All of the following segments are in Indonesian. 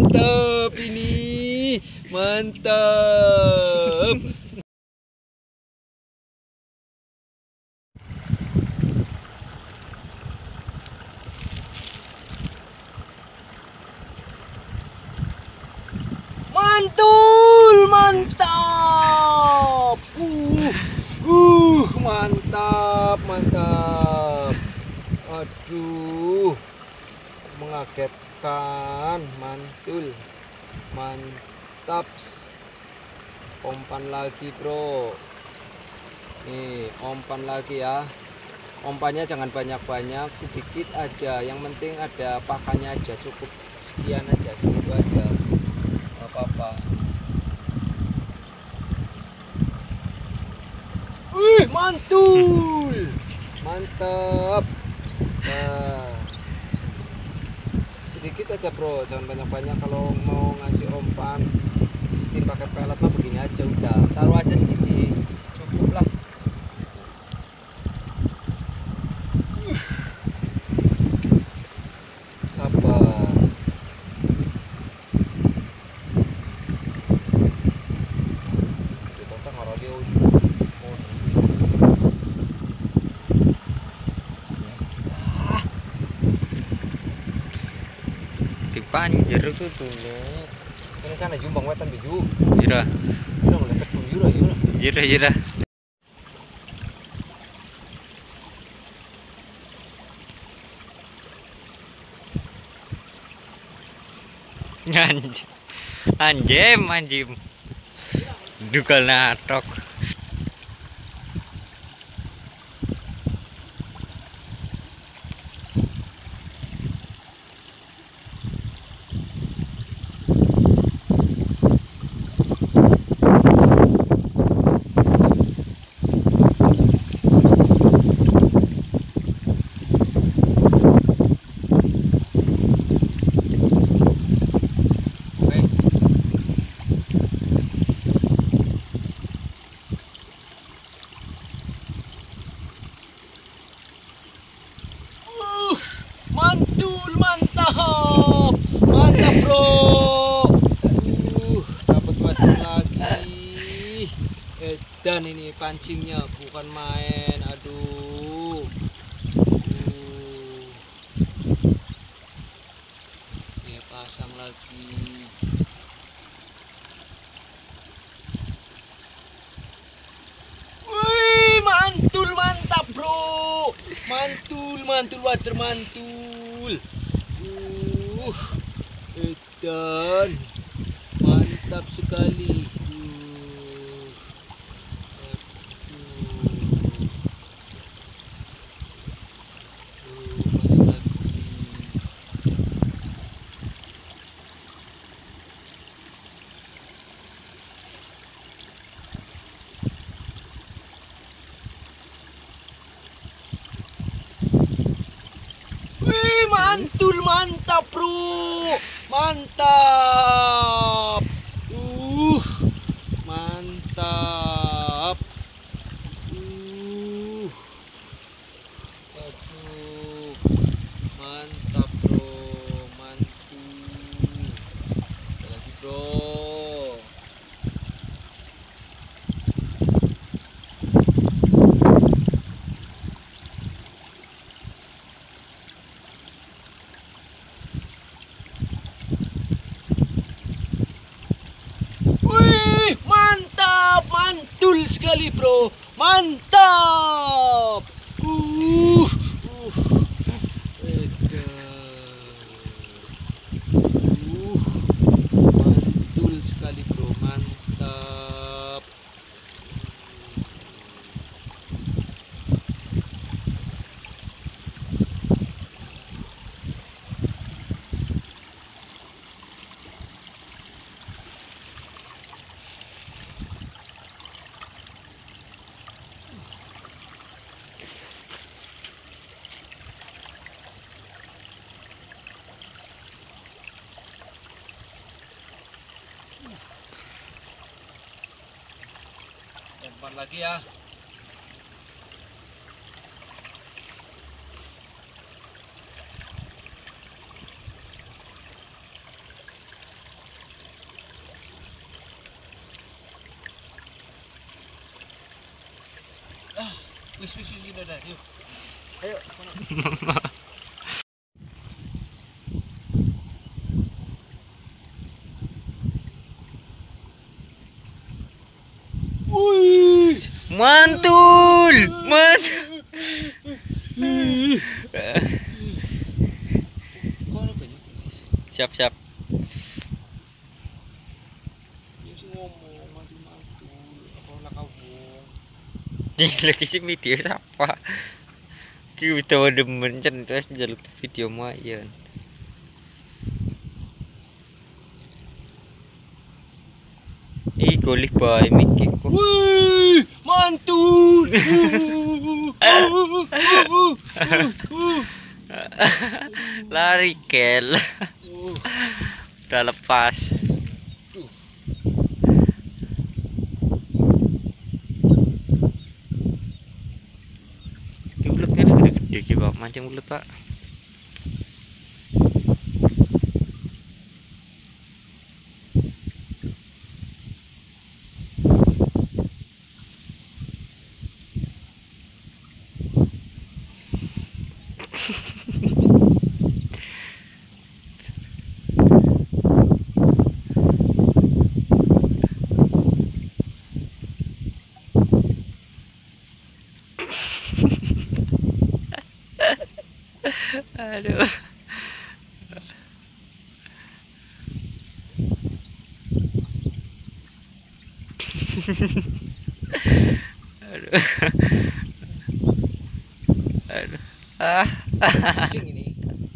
mantap ini, mantap. Mantul, mantap. Mantap, mantap. Aduh, mengagetkan, mantul, mantap. Umpan lagi, bro. Nih, umpan lagi ya. Umpannya jangan banyak-banyak, sedikit aja. Yang penting ada pakannya aja, cukup sekian aja, segitu aja. Gak apa-apa. Wih, mantul. Mantap. Nah, sedikit aja, bro, jangan banyak-banyak. Kalau mau ngasih umpan sistem pakai pelet mah begini aja udah. Taruh aja segini. Cukup lah. Sabar. Kita ngaruh dia. Dipanjer tuh tuh. Ini kan jumbang wetan biju. Jira. Jira ngelihat pun jira. Jira. Anjem. Dukal natok. Mantul, mantap, bro. Dapat wadah lagi. Dan ini pancingnya bukan main, aduh. Ini pasang lagi. Wih, mantul, mantap, bro. Mantul, water mantul. Dan mantap sekali. Masih lagi. Wih, mantul, mantap, bro. Mantap. Mantap. Aduh. Mantap, bro. Mantul. Ada lagi, bro. Wih, mantap, mantul sekali, bro. Mantap. Mantul sekali, bro. Mantap. Umpan lagi ya. Wis udah yuk. Ayo. Wih, mantul. Siap. Ini lagi sih video siapa? Kita demen terus jaluk video mayan. Ih, golih bae mikir kok. Wih, mantul. Lari kel. Udah lepas. Mulutnya gede-gede sih Pak, mancing mulut Pak. Aduh. Aduh. Pusing ini.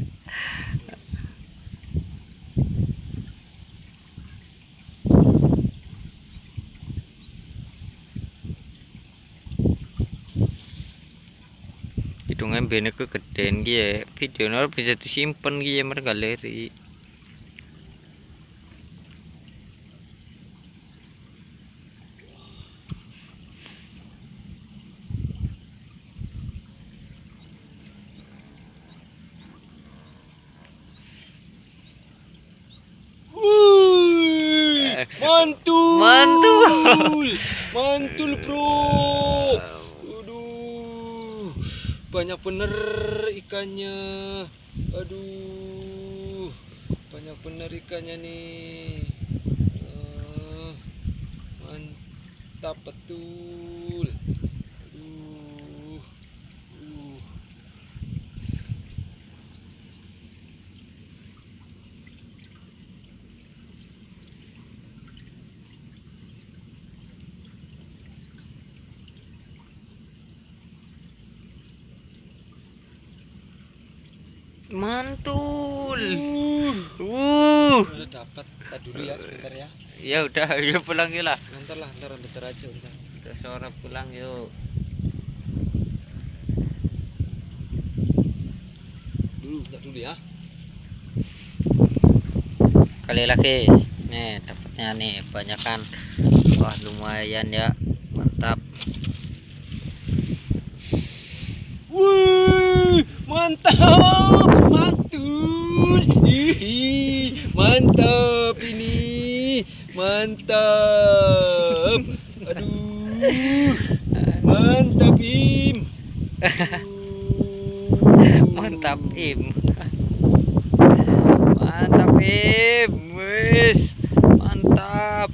Hidungnya bener kegedean gitu, videonya bisa disimpan gitu mereka galeri. Mantul bro. Aduh, banyak bener ikannya. Aduh, banyak bener ikannya nih. Mantap betul. Aduh. Mantul. Udah dapat. Tadi dulu ya sebentar ya. Ya udah, yuk pulang yuk lah. Ntar aja ntar. Udah sore pulang yuk. Dulu ya. Kali lagi. Nih dapatnya nih banyak kan. Wah lumayan ya. Mantap. Wih, mantap, mantul. Mantap ini. Mantap. Aduh. Mantap Im. Mantap Im. Mantap Im. Wis. Mantap.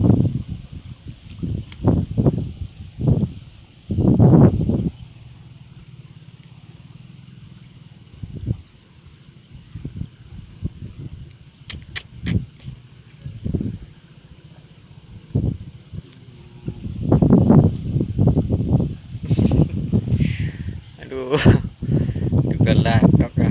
Aduh, juga lah kak.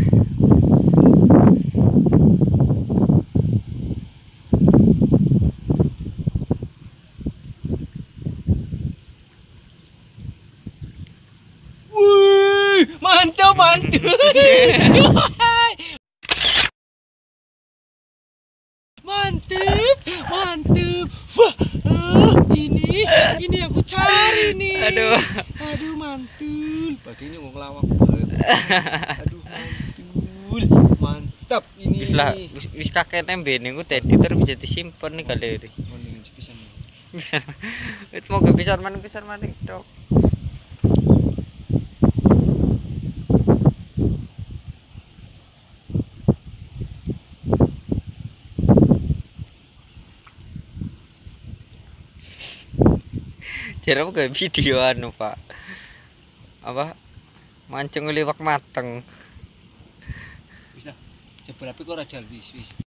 Wih, mantap. Mantap. Wah, ini aku cari nih. Aduh, mantul. Pagi ini mau ngelawak. Aduh, mantap ini. wis kakek tembe nih, gue tadi terus bisa disimpan nih galeri. Itu mau kepisan mana dok. Jarang gak video anu pak apa mancing liwak mateng Bisa. Coba tapi kok raja wis.